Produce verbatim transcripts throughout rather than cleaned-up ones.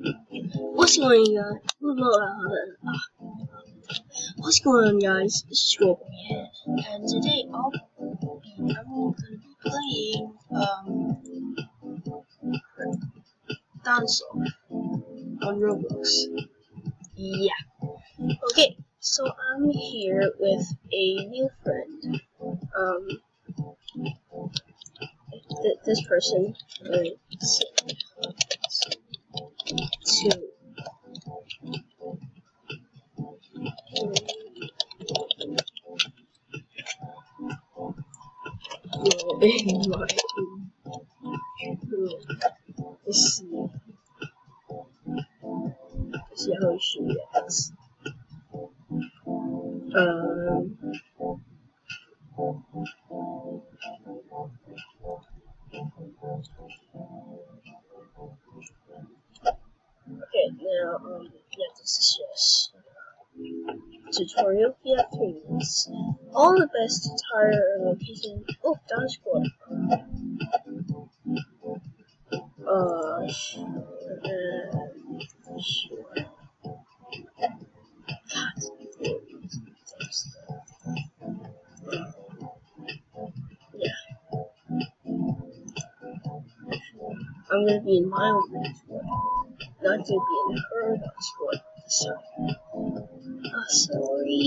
What's going on? What's going on, guys? It's Roblox here, and today I'll be, I'm gonna be playing um Dinosaur on Roblox. Yeah. Okay, so I'm here with a new friend. Um, th this person. Wait, two. In my let's see. Let's see how she reacts. Um. Okay, now um, yeah, this is just tutorial. Yeah, three minutes. All the best tire location. Oh, down squad. Uh, sure. Uh, sure. God, yeah. I'm gonna be in my own squad, not to be in her squad. So, uh, sorry.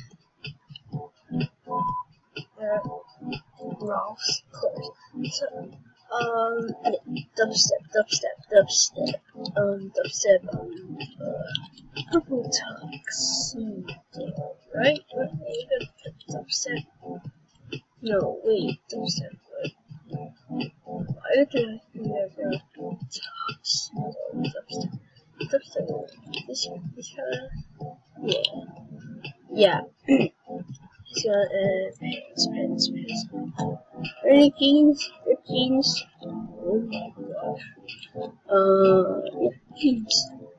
Uh, Ralph's close. So, um, yeah, dubstep, dubstep, dubstep, um, dubstep, um, uh, purple tuxedo, right? What name of dubstep? No, wait, dubstep, what? Why did I remember tuxedo, dubstep, dubstep, this, this kinda, yeah, yeah. He's got uh, pants, pants, pants. Any jeans? Your jeans? Oh my gosh. Uh, yeah, jeans.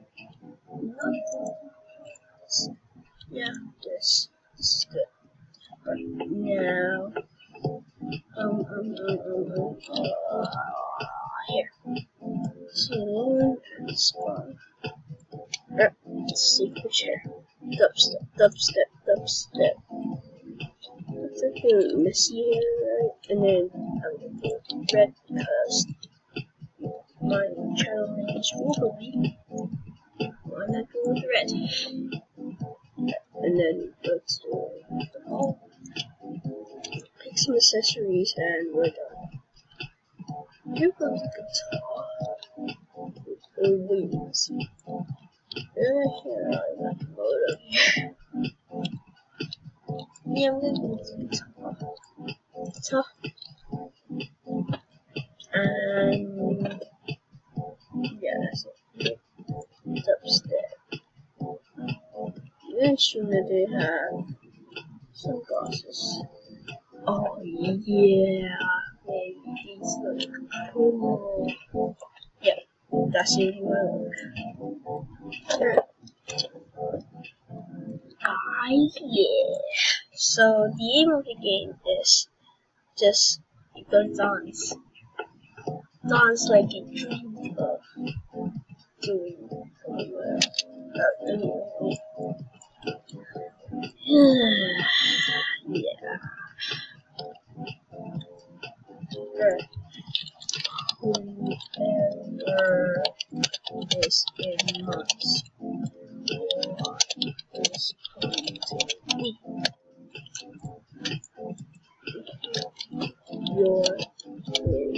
Nothing. Yeah, this, this is good. Right now, um, um, um, um, um, uh, here. So, spawn. Uh, let's see which hair. Dubstep, dubstep, dubstep. It's like a messy hair, right? And then I'm gonna do red because my channel name is Wolverine. Why not go with red? And then go to the home, pick some accessories, and we're done. Here comes the guitar. Oh, wings. Yeah, here I got the photo here. Yeah, I'm gonna do the guitar. Guitar. And yeah, that's it. Dubstep. Eventually they have sunglasses. Oh yeah, maybe these look cool. Yeah, that's it. Alright. Guys, yeah. So the aim of the game is just you go dance. Dance like a dream of doing somewhere. Uh, anyway. Yeah. Right. Whoever is in months is going to be your twin.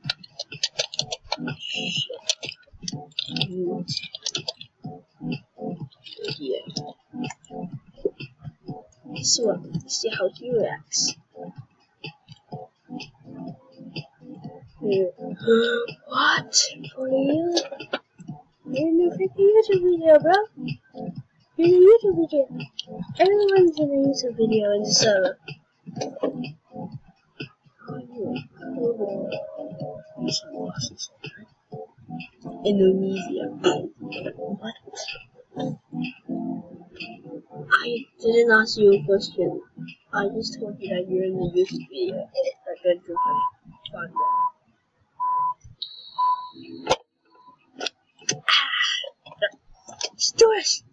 You yeah. See what see how he reacts. Yeah. What? For you? You're in a freaking YouTube video, bro. You're in a YouTube video. Everyone's in a YouTube video in the server. Indonesia. What? I didn't ask you a question. I just told you that you're in the YouTube video. I got to find that. do this!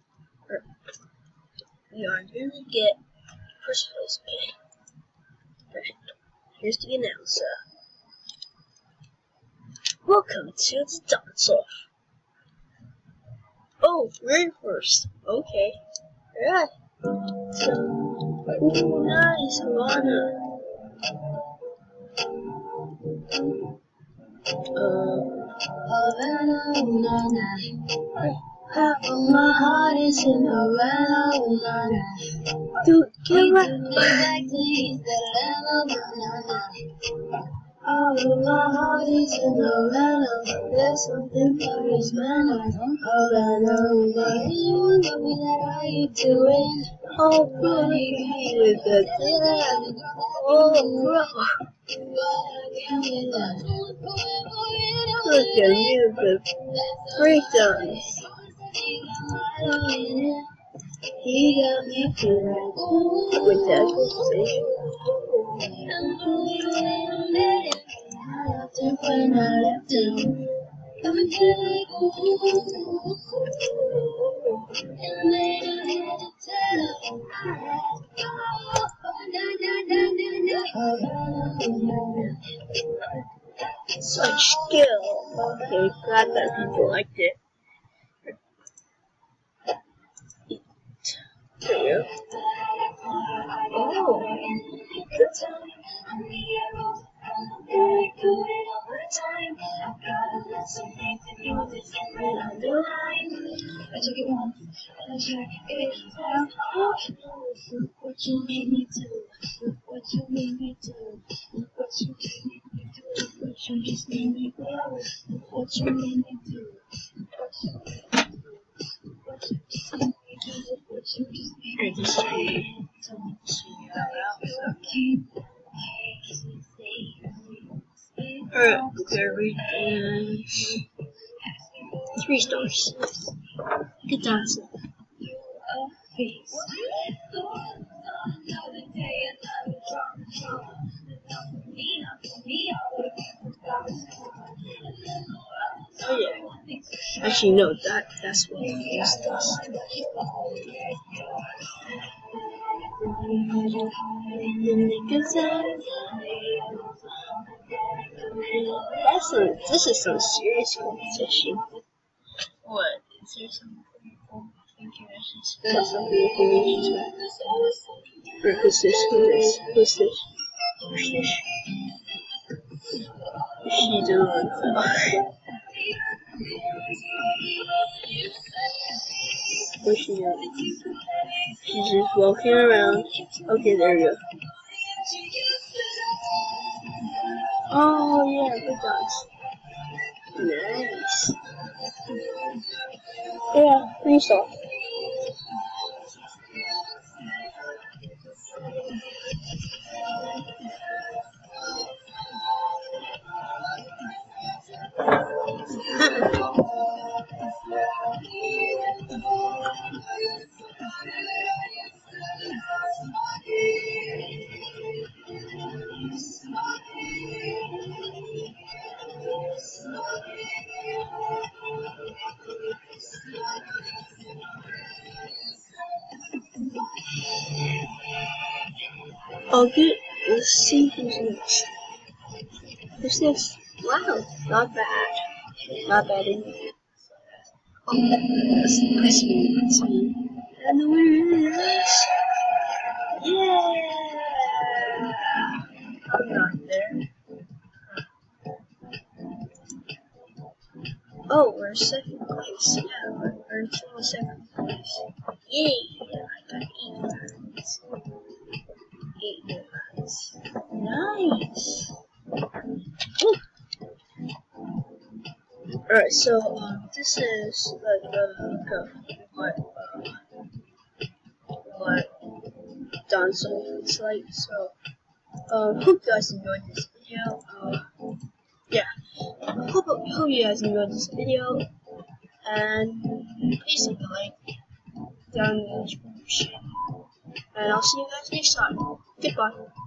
We are going to get first place, okay? Perfect. Here's the announcer. Welcome to the dance off. Oh, we're first. Okay. Alright. So, ooh, nice, Havana. Uh, Havana, half of my heart is in Havana. Dude, get back to East Atlanta. All of my heart is in Havana. There's something about this man. Havana, you know me, how you doing? Oh, bro, with the dad. Oh, bro. Look at me, the breakdowns. He got me feeling with that conversation. When I left him, coming to the such skill. Okay, glad that people liked it. There we go. Oh. I took it home. I tried to get it out. Look what you made me do. Look what you made me do. Look what you made me do. Look what you just made me do. Look what you made me do. Look what you made me do. What you just made me do. What you just made me do. Tell me to see you out. Okay. Alright, very nice. Three stars. Good dancing. Face. Oh yeah. Actually, no, that that's what it is. This. That's a, this is some serious competition. What? Is there some There's something you can Or who's this? Who's this? Who's this? Who's this? What's she doing? What's she doing? She's just walking around. Okay, there we go. Oh yeah, good dance. Nice. Yeah, pretty soft. Oh, good. Let's see who's next. Who's this? Wow, not bad. Not bad indeed. Oh, that's, that's me. That's me. And the winner is. Yeah! I'm not there. Oh, we're second place. Yeah, we're, we're in second place. Yay! I got eight cards. Eight cards. Nice! Ooh. Alright, so um, this is like uh, what uh, what dance off looks like. So um, hope you guys enjoyed this video. Uh, yeah, hope hope you guys enjoyed this video, and please leave a like down in the description. And I'll see you guys next time. Goodbye.